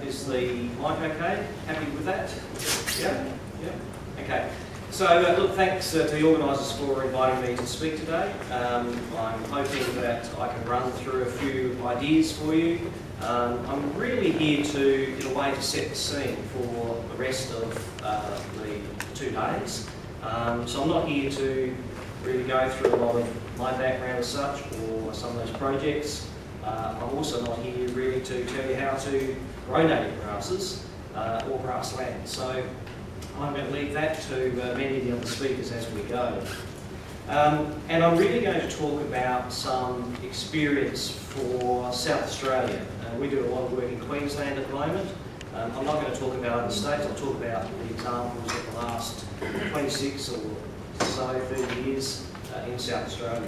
Is the mic okay? Happy with that? Yeah? Yeah? Okay. So, look, thanks to the organisers for inviting me to speak today. I'm hoping that I can run through a few ideas for you. I'm really here to, in a way, to set the scene for the rest of the 2 days. So I'm not here to really go through a lot of my background as such or some of those projects. I'm also not here really to tell you how to grow native grasses or grassland. So I'm going to leave that to many of the other speakers as we go. And I'm really going to talk about some experience for South Australia. We do a lot of work in Queensland at the moment. I'm not going to talk about other states. I'll talk about the examples of the last 26 or so 30 years in South Australia.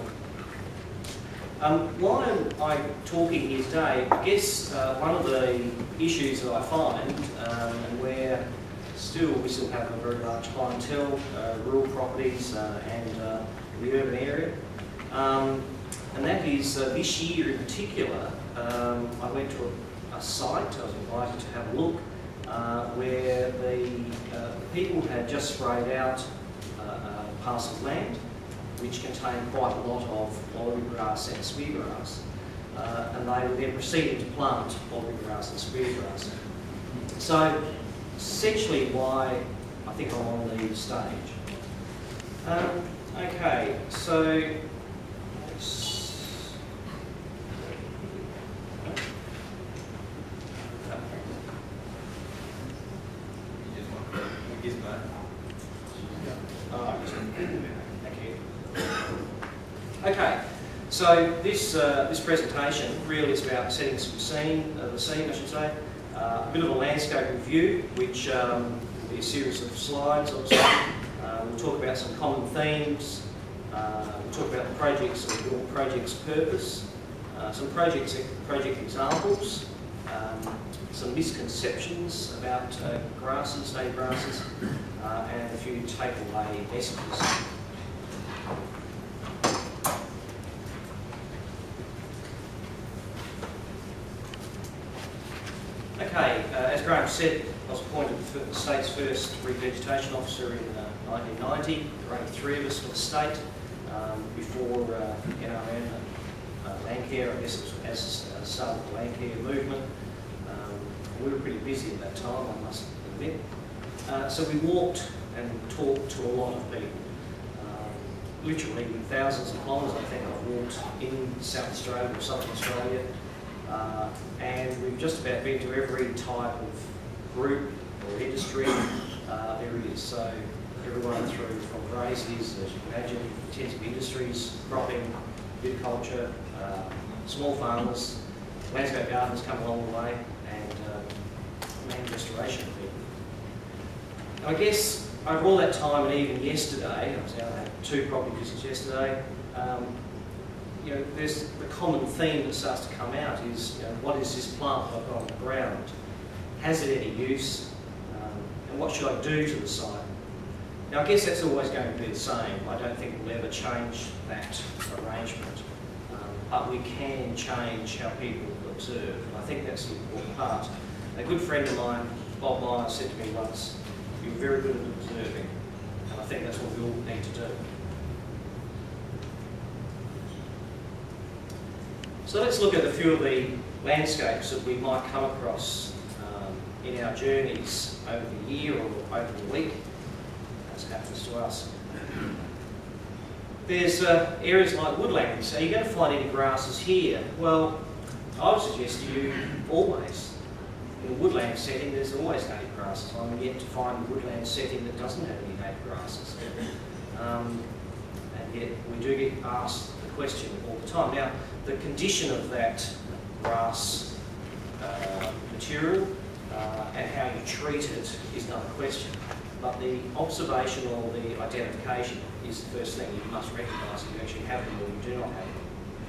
Why am I talking here today? I guess one of the issues that I find, and where we still have a very large clientele, rural properties and the urban area, and that is this year in particular, I went to a site, I was invited to have a look, where the people had just sprayed out a parcel of land which contained quite a lot of wallaby grass and speargrass, and they were then proceeding to plant wallaby grass and speargrass. So essentially why I think I'm on the stage. Okay, so okay, so this presentation really is about setting some scene, I should say. A bit of a landscape review, which will be a series of slides, obviously. We'll talk about some common themes. We'll talk about the project's purpose, some project examples, some misconceptions about grasses, native grasses, and a few takeaway messages. Okay, as Graham said, I was appointed the state's first revegetation officer in 1990. There were only 3 of us for the state before NRM and Landcare, I guess it was as the start of the Landcare movement. We were pretty busy at that time, I must admit. So we walked and talked to a lot of people. Literally thousands of kilometres, I think I've walked in South Australia or Southern Australia. And we've just about been to every type of group or industry there is. So everyone through from graziers, as you can imagine, intensive industries, cropping, viticulture, small farmers, landscape gardens come along the way, and land restoration people. And I guess over all that time, and even yesterday, I was out at 2 property visits yesterday, you know, there's the common theme that starts to come out is, you know, what is this plant that I've got on the ground? Has it any use? And what should I do to the site? Now, I guess that's always going to be the same. I don't think we'll ever change that arrangement. But we can change how people observe. And I think that's the important part. A good friend of mine, Bob Myers, said to me once, "You're very good at observing." And I think that's what we all need to do. So let's look at a few of the landscapes that we might come across in our journeys over the year or over the week, as happens to us. There's areas like woodlands. Are you going to find any grasses here? Well, I would suggest to you always. In a woodland setting, there's always native grasses. I'm yet to find a woodland setting that doesn't have any native grasses. And yet we do get asked the question all the time. Now, the condition of that grass material and how you treat it is another question. But the observation or the identification is the first thing you must recognise if you actually have them or you do not have them.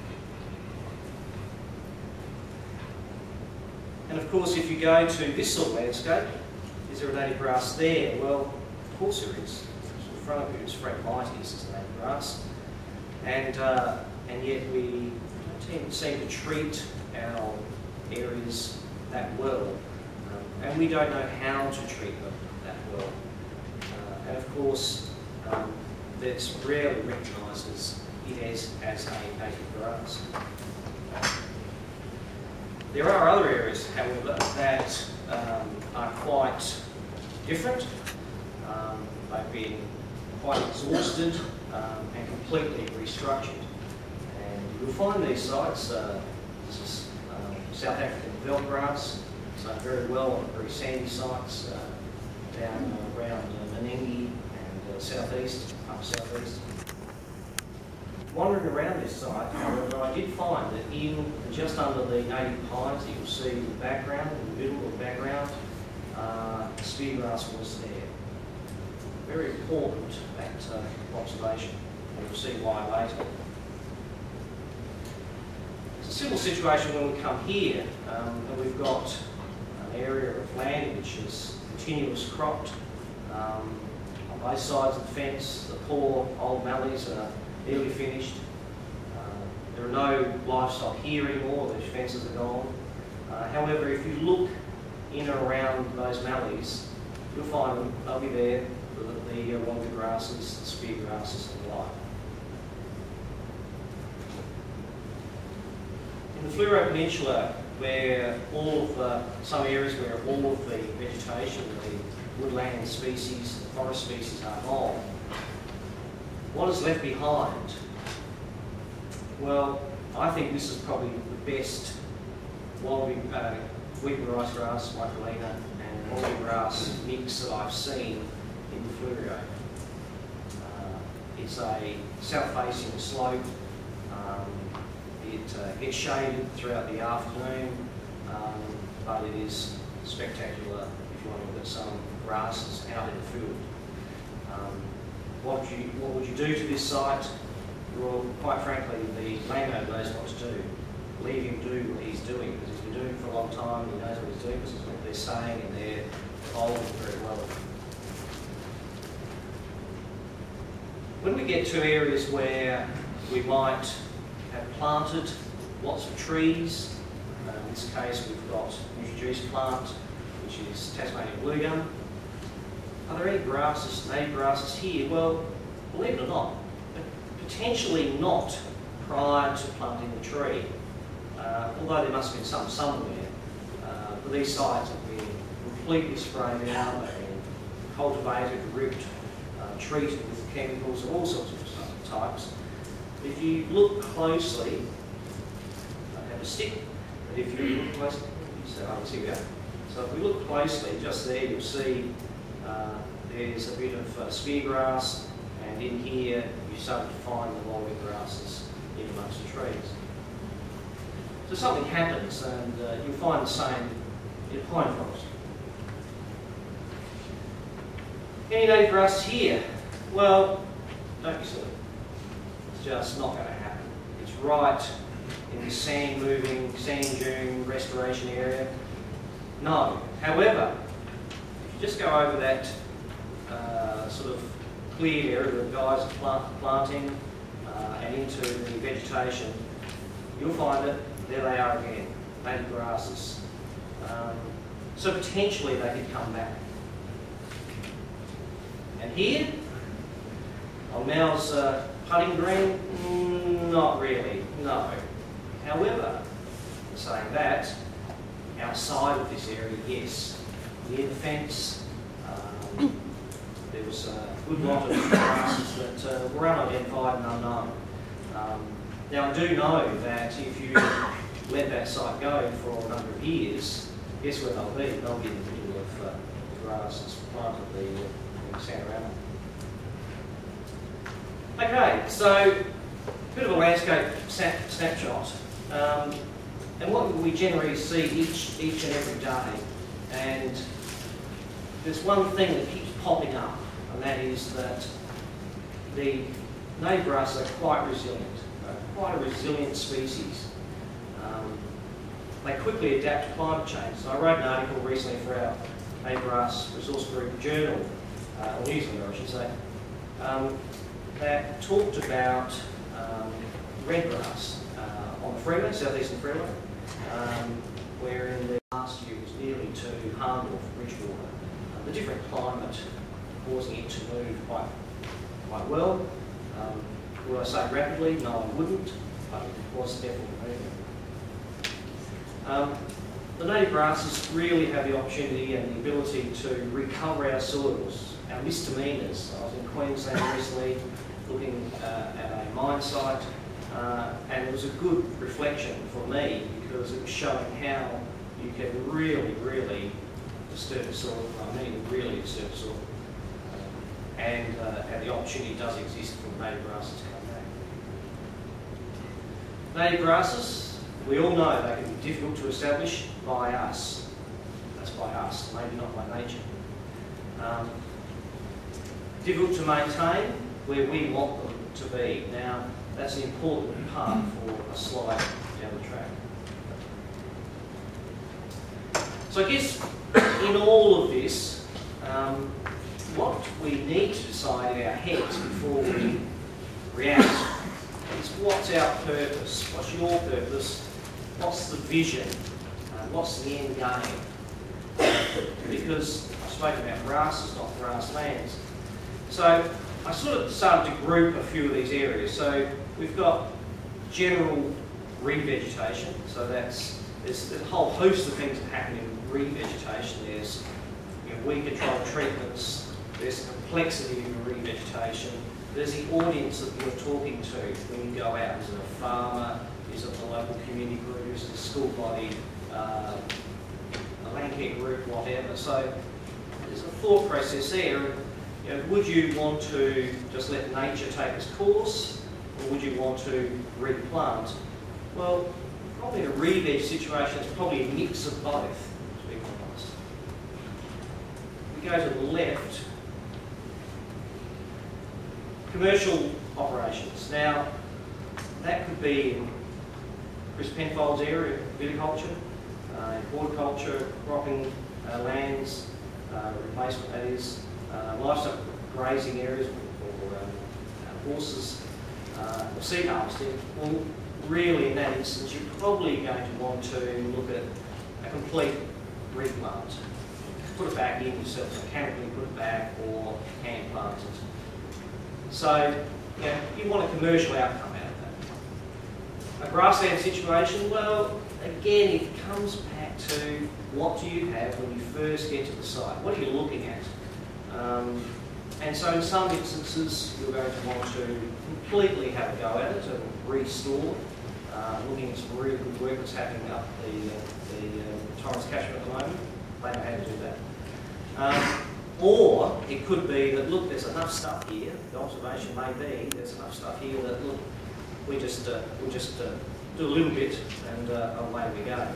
And of course, if you go to this sort of landscape, is there a native grass there? Well, of course there is. In front of you is Phragmites, is a native grass. And yet we don't seem to treat our areas that well. and we don't know how to treat them that well. And of course, that's rarely recognised as it is as a native grass. There are other areas, however, that are quite different. They've been quite exhausted and completely restructured. And you'll find these sites, this is South African veldgrass, so very well on very sandy sites down around Menengi and southeast, up southeast. Wandering around this site, however, I did find that in just under the native pines, you'll see in the background, in the middle of the background, speargrass was there. Very important, that observation, and you'll see why later. It's a similar situation when we come here, and we've got an area of land which is continuous cropped. On both sides of the fence, the poor old mallees are nearly finished. There are no livestock here anymore, those fences are gone. However, if you look in and around those mallees, you'll find them, they'll be there, the wonga grasses, the spear grasses and the like. In the Fleurieu Peninsula, where some areas where all of the vegetation, the woodland species, the forest species are gone, what is left behind? Well, I think this is probably the best wheat rice grass, Microlina, and wallaby grass mix that I've seen in the Fleurieu. It's a south-facing slope. It gets shaded throughout the afternoon, but it is spectacular if you want to look at some grasses out in the field. What would you do to this site? Well, quite frankly, the landowner knows what to do. Leave him do what he's doing, because he's been doing it for a long time, he knows what he's doing, because it's what they're saying, and they're following very well. When we get to areas where we might have planted lots of trees, in this case we've got an introduced plant, which is Tasmanian blue gum. Are there any grasses, native grasses here? Well, believe it or not, potentially not prior to planting the tree, although there must have been some somewhere. But these sites have been completely sprayed out, they've been cultivated, ripped, treated with chemicals of all sorts of types. If you look closely, I have a stick, but if you look closely, here we go. So if we look closely, just there you'll see there's a bit of speargrass, and in here you start to find the wallaby grasses in amongst the trees. So something happens, and you'll find the same in pine forest. Any native grasses here? Well, don't be silly. It's just not going to happen. It's right in this sand dune restoration area. No. However, if you just go over that sort of cleared area that guys are planting and into the vegetation, you'll find it. There they are again, native grasses. So potentially they could come back. And here, on Mal's putting green, not really, no. However, saying that, outside of this area, yes, near the fence, there was a good lot of grasses that were unidentified and unknown. Now I do know that if you let that site go for a number of years, guess where they'll be? They'll be in the middle of the grass that's planted the Santarama. Okay, so a bit of a landscape snapshot. And what we generally see each and every day, and there's one thing that keeps popping up, and that is that the native grasses are quite resilient, quite a resilient species. They quickly adapt to climate change. So I wrote an article recently for our Native Grass Resource Group journal, or newsletter I should say, that talked about redgrass on the freeway, southeastern freeway, where in the last year it was nearly to Hahndorf, Bridgewater. The different climate causing it to move quite well. Would I say rapidly? No, I wouldn't, but it was definitely moving. The native grasses really have the opportunity and the ability to recover our soils, our misdemeanors. I was in Queensland recently looking at a mine site, and it was a good reflection for me because it was showing how you can really disturb the soil. I mean, really disturb the soil. And the opportunity does exist for native grasses to come back. Native grasses, we all know they can be difficult to establish by us. That's by us, maybe not by nature. Difficult to maintain where we want them to be. Now, that's an important part for a slide down the track. So I guess in all of this, what we need to decide in our heads before we react is what's our purpose, what's your purpose, what's the vision, what's the end game. Because I've spoken about grasses, not grasslands. So I sort of started to group a few of these areas. So we've got general revegetation, so there's a whole host of things that happen in revegetation. There's weed control treatments, there's complexity in revegetation, there's the audience that you're talking to when you go out. Is it a farmer? Is it the local community group? Is it a school body? A land care group? Whatever. So there's a thought process there. Would you want to just let nature take its course, or would you want to replant? Well, probably in a re-veg situation, it's probably a mix of both, to be honest. We go to the left. Commercial operations. Now, that could be in Chris Penfold's area, viticulture, horticulture, cropping lands, replacement that is, livestock grazing areas for horses, or seed harvesting. Well, really in that instance, you're probably going to want to look at a complete replant. Put it back in yourself, mechanically put it back, or hand plant it. So, you want a commercial outcome out of that. A grassland situation, well, again, it comes back to what do you have when you first get to the site? What are you looking at? And so in some instances, you're going to want to completely have a go at it and restore, looking at some really good work that's happening up the Torrens catchment at the moment. They know how to do that. Or it could be that, look, there's enough stuff here. The observation may be there's enough stuff here that, look, we'll just do a little bit and away we go.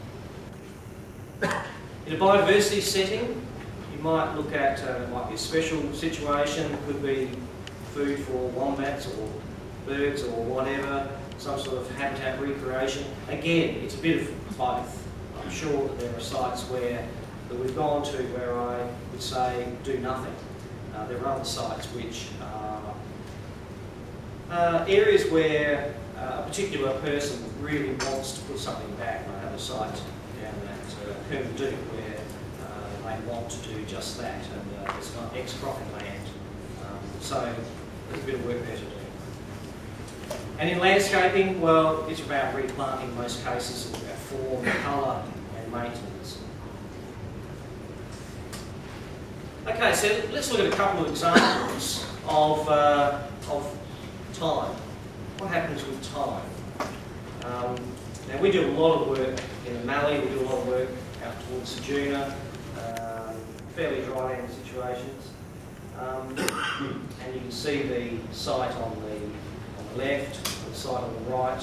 In a biodiversity setting, you might look at, it might be a special situation, it could be food for wombats or birds or whatever, some sort of habitat recreation. Again, it's a bit of both. I'm sure that there are sites that we've gone to where I would say do nothing. There are other sites which are areas where a particular person really wants to put something back. I have a site down at Kermadoo where they want to do just that, and it's not ex-cropping land. So there's a bit of work there to do. And in landscaping, well, it's about replanting in most cases. It's about form, colour and maintenance. Okay, so let's look at a couple of examples of time. What happens with time? Now we do a lot of work in the Mallee, we do a lot of work out towards Ceduna, fairly dry land situations. And you can see the site on the left, the site on the right.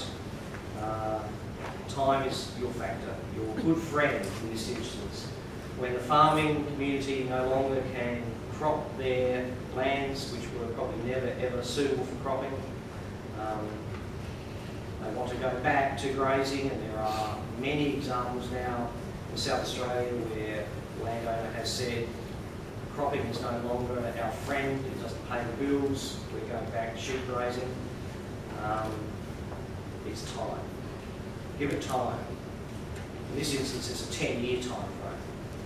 Time is your factor, your good friend in this instance. When the farming community no longer can crop their lands, which were probably never ever suitable for cropping, they want to go back to grazing, and there are many examples now in South Australia where the landowner has said cropping is no longer our friend, it doesn't pay the bills, we're going back to sheep grazing. It's time. Give it time. In this instance, it's a 10-year time frame.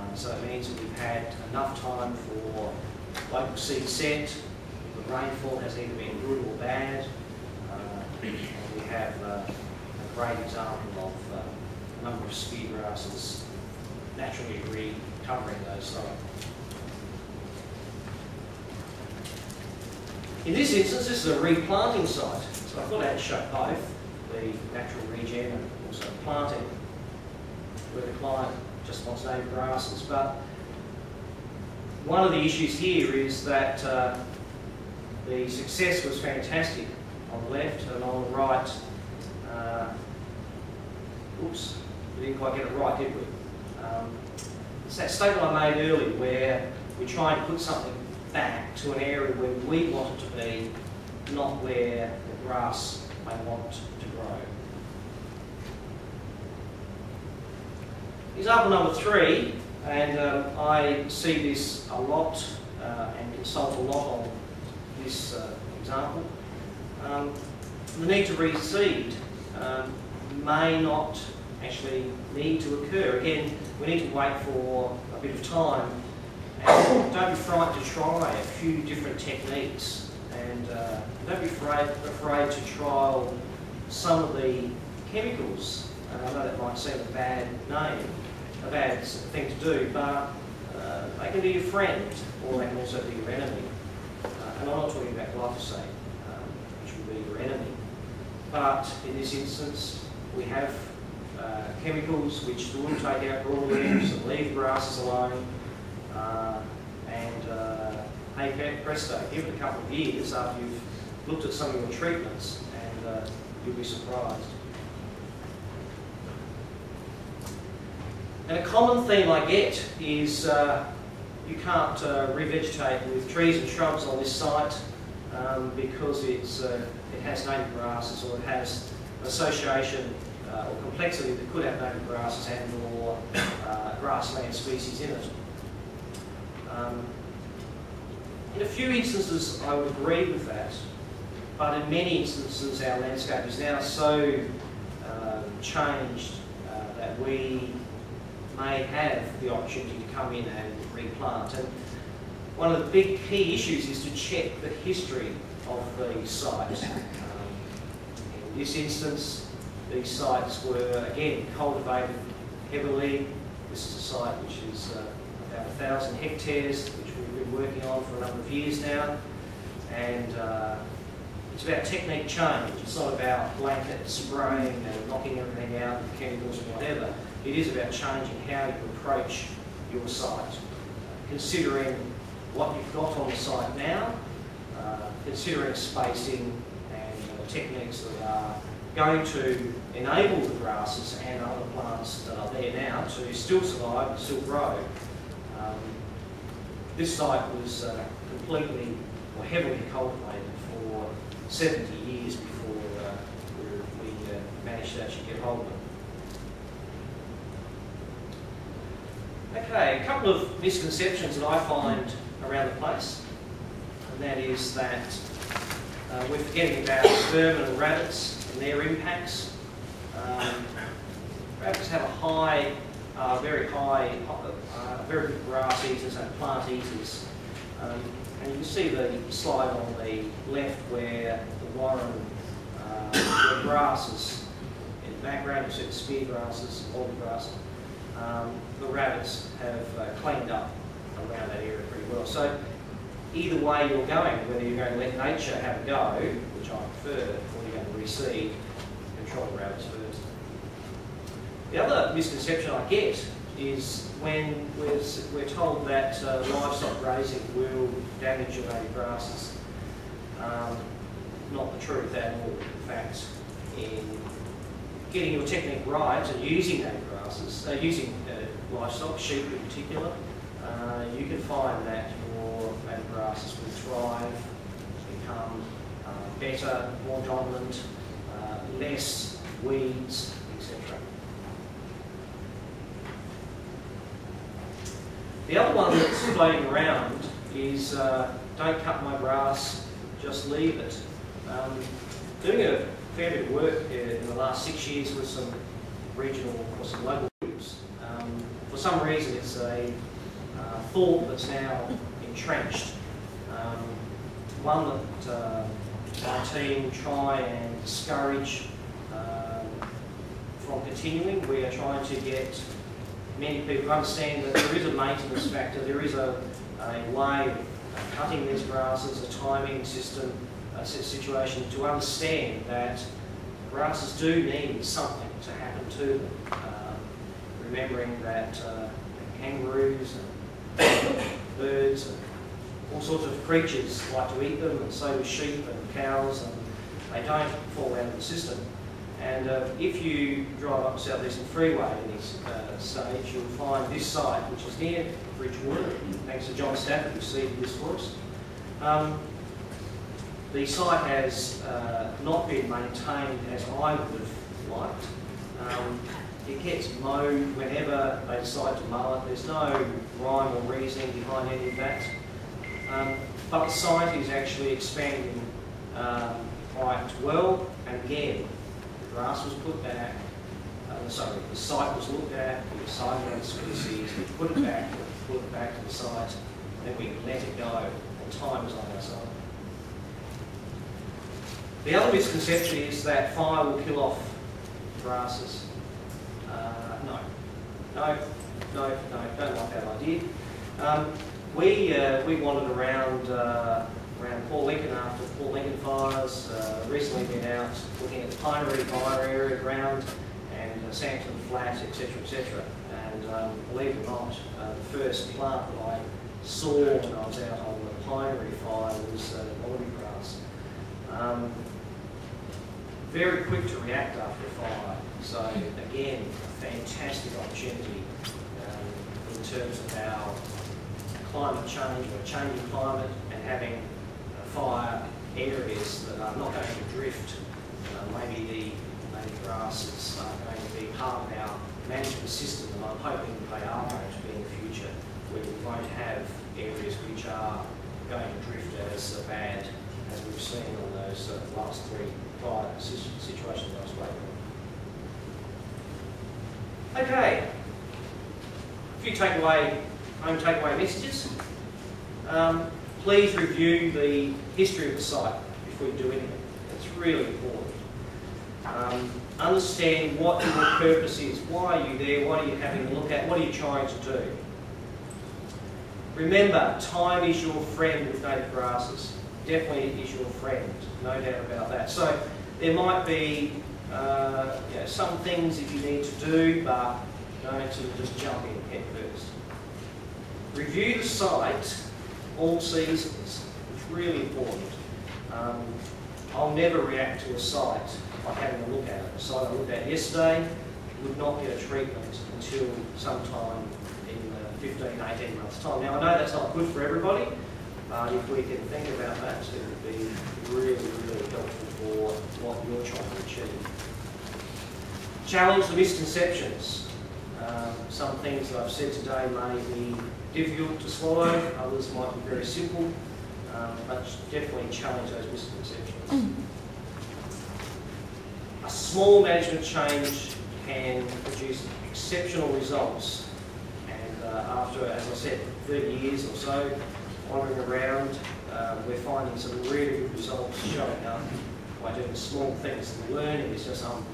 So it means that we've had enough time for local seed set. The rainfall has either been good or bad. And we have a great example of a number of spear grasses naturally recovering those sites. In this instance, this is a replanting site. So I thought I had to show both, the natural regen and also planting, where the client just wants native grasses. But one of the issues here is that the success was fantastic on the left, and on the right, oops, we didn't quite get it right, did we? It's that statement I made earlier where we try and put something back to an area where we want it to be, not where the grass may want to grow. Example number 3, and I see this a lot and consult a lot on this example. The need to reseed may not actually need to occur. Again, we need to wait for a bit of time, and don't be frightened to try a few different techniques, and don't be afraid to trial some of the chemicals. And I know that might seem a bad name, a bad thing to do, but they can be your friend, or they can also be your enemy. And I'm not talking about glyphosate, which would be your enemy. But in this instance, we have chemicals which will take out broadleaves and leave grasses alone. Hey presto, give it a couple of years after you've looked at some of your treatments, and you'll be surprised. And a common theme I get is you can't revegetate with trees and shrubs on this site because it has native grasses, or it has association or complexity that could have native grasses and or grassland species in it. In a few instances I would agree with that, but in many instances our landscape is now so changed that we may have the opportunity to come in and replant. And one of the big key issues is to check the history of the site. In this instance, these sites were again cultivated heavily. This is a site which is about 1,000 hectares, which we've been working on for a number of years now. And it's about technique change. It's not about blanket spraying and knocking everything out with chemicals or whatever. It is about changing how you approach your site, considering what you've got on the site now, considering spacing and techniques that are going to enable the grasses and other plants that are there now to still survive and still grow. This site was completely or heavily cultivated for 70 years before we managed to actually get hold of it. Okay, a couple of misconceptions that I find around the place, and that is that we're forgetting about vermin and rabbits and their impacts. Rabbits have a high, very good grass eaters and plant eaters. And you can see the slide on the left where the warren, where grasses, in the background you see the spear grasses, alder grass. The rabbits have cleaned up around that area pretty well. So either way you're going, whether you're going to let nature have a go, which I prefer, or you're going to reseed, control the rabbits first. The other misconception I get is when we're told that livestock grazing will damage your native grasses. Not the truth at all. In fact, in getting your technique right and using native grasses, using livestock, sheep in particular, you can find that your native grasses will thrive, become better, more dominant, less weeds, etc. The other one that's floating around is don't cut my grass, just leave it. Doing a fair bit of work in the last 6 years with some regional or some local groups. For some reason it's a thought that's now entrenched. One that our team try and discourage from continuing. We are trying to get many people to understand that there is a maintenance factor, there is a way of cutting these grasses, a timing system, a situation to understand that grasses do need something to happen to them. Remembering that kangaroos and birds and all sorts of creatures like to eat them, and so do sheep and cows, and they don't fall out of the system. And if you drive up South Eastern Freeway at this stage, you'll find this site, which is near Bridgewater, thanks to John Stafford who seeded this for us. The site has not been maintained as I would have liked. It gets mowed whenever they decide to mow it. There's no rhyme or reasoning behind any of that. But the site is actually expanding quite well, and again, the grass was put back, the site was looked at, we decided on the species, we put it back to the site, and we let it go, and time was on our side. The other misconception is that fire will kill off grasses. No, don't like that idea. We wandered around Port Lincoln after the Port Lincoln fires. Recently been out looking at the Pinery fire area around and Sampson Flat, etc., etc. And believe it or not, the first plant that I saw when I was out on the Pinery fire was wallaby grass. Very quick to react after a fire. So again, a fantastic opportunity in terms of our climate change, or changing climate, and having fire areas that are not going to drift. Maybe the grasses are going to be part of our management system, and I'm hoping they are going to be in the future, where we won't have areas which are going to drift as bad as we've seen on those last three fire situations I spoke of. Okay, a few home takeaway messages. Please review the history of the site before you do anything. It's really important. Understand what your purpose is. Why are you there? What are you having a look at? What are you trying to do? Remember, time is your friend with native grasses. Definitely is your friend, no doubt about that. So there might be some things that you need to do, but don't sort of just jump in head first. Review the site all seasons. It's really important. I'll never react to a site by having a look at it. The site I looked at yesterday would not get a treatment until sometime in 15, 18 months' time. Now, I know that's not good for everybody, but if we can think about that, it would be really, really helpful for what you're trying to achieve. Challenge the misconceptions. Some things that I've said today may be difficult to swallow, others might be very simple, but definitely challenge those misconceptions. A small management change can produce exceptional results, and after, as I said, 30 years or so wandering around, we're finding some really good results showing up by doing small things. The learning is just unbelievable.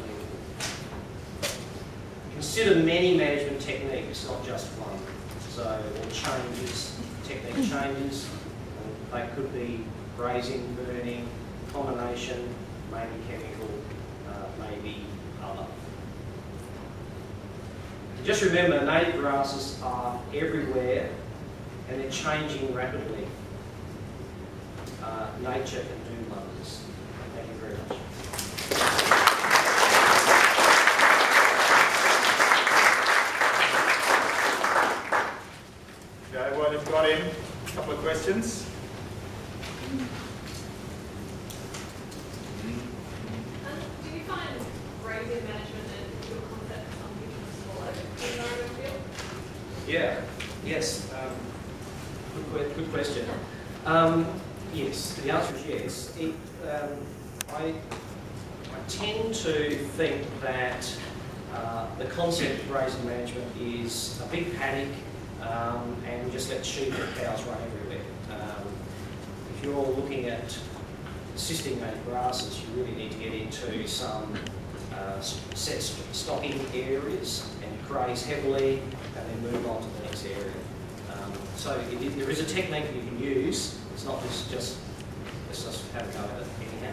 Consider many management techniques, not just one. So, or changes, technique changes. They could be grazing, burning, combination, maybe chemical, maybe other. Just remember, native grasses are everywhere and they're changing rapidly. Nature can do wonders. Thank you very much. Okay, well, you've got in a couple of questions. Do you find grazing management and your concept something to swallow in your own field? Yeah, yes. Good question. Yes, the answer is yes. I tend to think that The concept of grazing management is a big paddock, and we just let sheep and cows run everywhere. If you're looking at assisting native grasses, you really need to get into some set stocking areas and graze heavily, and then move on to the next area. So there is a technique you can use. It's not just let's just have a go at it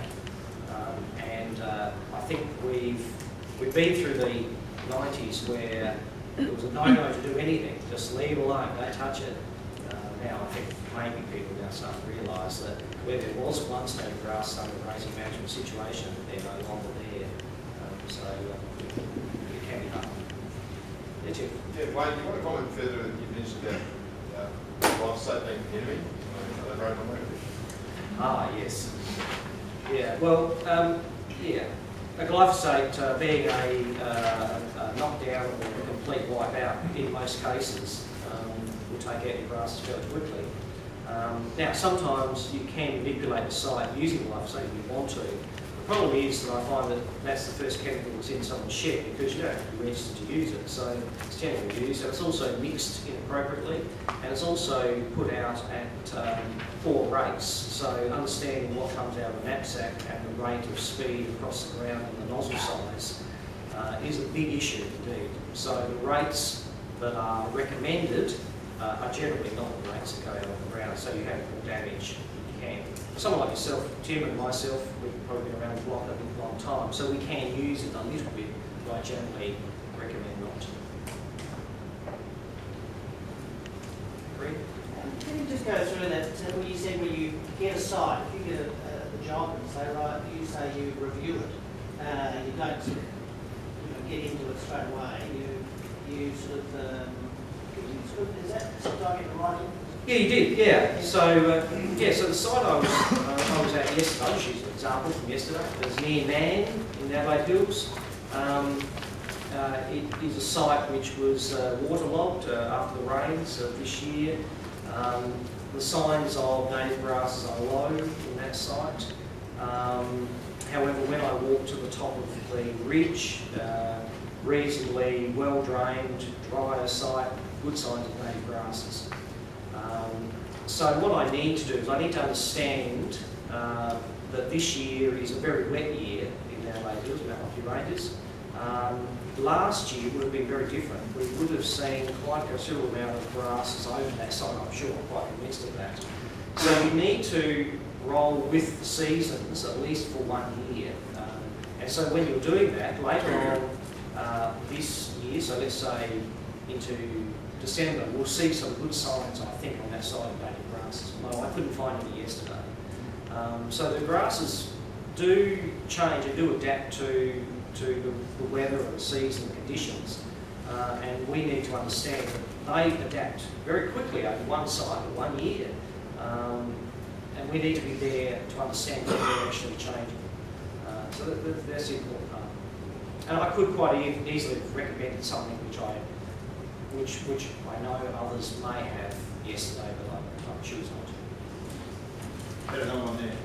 anyhow. I think we've been through the 90s where it was a no-no to do anything, just leave it alone, don't touch it. Now I think maybe people now start to realise that where there was once native grass under grazing management situation, they're no longer there. So it can be hard. Yeah, Jeff? Yeah, Wayne, do you want to comment further? You mentioned about glyphosate being an enemy. Elaborate on that. Ah, yes. Yeah, well, yeah. A glyphosate being a knockdown or a complete wipeout in most cases will take out your grasses fairly quickly. Now, sometimes you can manipulate the site using glyphosate if you want to. The problem is that I find that that's the first chemical that's in someone's shed because you don't have to be registered to use it. So it's generally used, and it's also mixed inappropriately, and it's also put out at poor rates. So understanding what comes out of the knapsack and the rate of speed across the ground and the nozzle size is a big issue indeed. So the rates that are recommended are generally not the rates that go out on the ground, so you have more damage than you can. Someone like yourself, Tim, and myself, we've probably been around the block a long time, so we can use it a little bit, but I generally recommend not to. Agree? Can you just go through that, what you said when you get a site, if you get a job and say, right, you say you review it, you don't sort of, get into it straight away, you sort of, is that, did I get it right? Yeah, you did. Yeah. So so the site I was at yesterday, which is an example from yesterday, it was near Nan in Adelaide Hills. It is a site which was waterlogged after the rains this year. The signs of native grasses are low in that site. However, when I walked to the top of the ridge, reasonably well drained, drier site, good signs of native grasses. So what I need to do is I need to understand that this year is a very wet year in Adelaide Hills, about a few ranges. Last year would have been very different. We would have seen quite a considerable amount of grasses over that site, I'm sure, I'm quite convinced of that. So you need to roll with the seasons at least for 1 year. And so when you're doing that, later on this year, so let's say into December, we'll see some good signs, I think, on that side of native grasses. No, I couldn't find any yesterday. So the grasses do change and do adapt to the weather and the season conditions, and we need to understand that they adapt very quickly over one cycle, 1 year, and we need to be there to understand that they're actually changing. So that's the important part. And I could quite easily have recommended something which I know others may have yesterday, but I choose not to. There's another one there.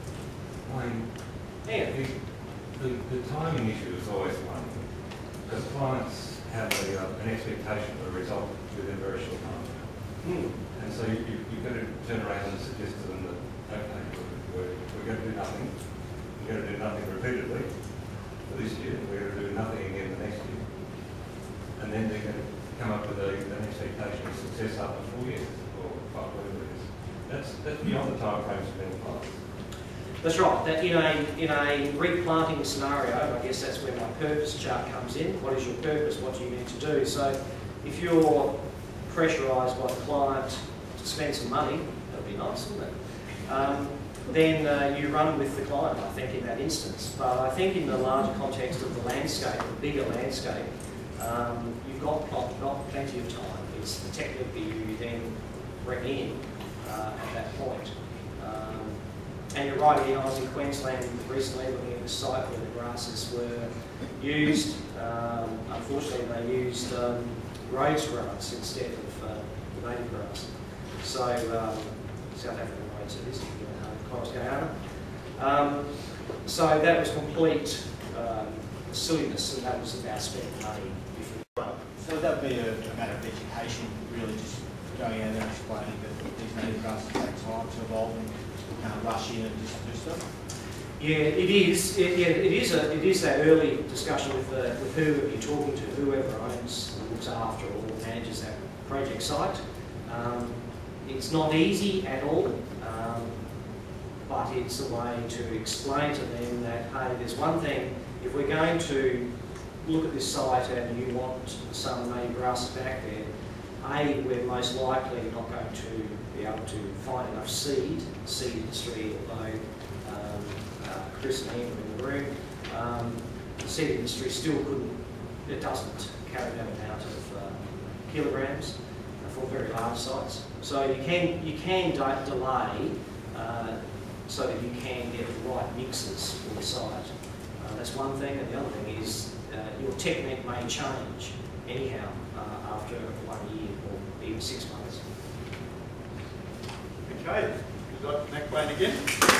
Yeah. The timing issue is always one, because clients have an expectation of a result within a very short time. And so you've got to turn around and suggest to them that, okay, we're going to do nothing. We're going to do nothing repeatedly for this year. We're going to do nothing again the next year. And then they're going to come up with an expectation of success after 4 years or 5, whatever it is. That's beyond the time frames of many clients. That's right. That in a replanting scenario, I guess that's where my purpose chart comes in. What is your purpose? What do you need to do? So if you're pressurised by the client to spend some money, that'd be nice, wouldn't it? Then you run with the client, I think, in that instance. But I think in the larger context of the landscape, the bigger landscape, you've got plenty of time. It's the technique that you then bring in at that point. And you're right, I was in Queensland recently looking at the site where the grasses were used. Unfortunately, they used Rhodes grass instead of the native grass. So, South African Rhodes it is, Coros Guyana. So that was complete silliness, and that was about spending money before. So that would be a matter of education, really, just going out there and explaining that these native grasses take time to evolve and you can't rush in and just do stuff. Yeah, it is. It is that early discussion with who you're talking to, whoever owns, looks after, or manages that project site. It's not easy at all, but it's a way to explain to them that, hey, there's one thing, if we're going to look at this site and you want some native grasses back there, A, we're most likely not going to be able to find enough seed industry, although Chris and Ian were in the room, the seed industry still it doesn't carry that amount of kilograms for very large sites. So you can delay so that you can get the right mixes for the site. That's one thing, and the other thing is your technique may change anyhow after 1 year or even 6 months. Okay, we've got Mac Wayne again.